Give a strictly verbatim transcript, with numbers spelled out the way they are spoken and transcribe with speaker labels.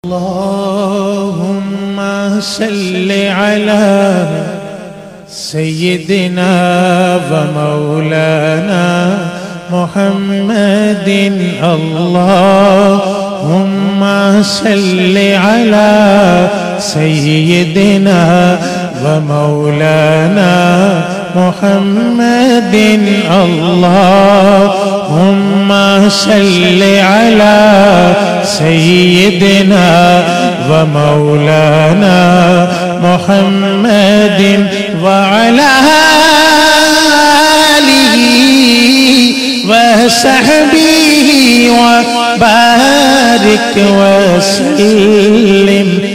Speaker 1: अल्लाहुम्मा सल्लि अला सय्यिदिना व मौलाना मुहम्मदिन। अल्लाहुम्मा सल्लि अला सय्यिदिना व मौलाना मुहम्मदिन। अल्लाहुम्मा सल्लि अला सय्यिदिना व मौलाना मुहम्मदिन व अला आलिहि व सहबिहि व बारिक व सल्लिम।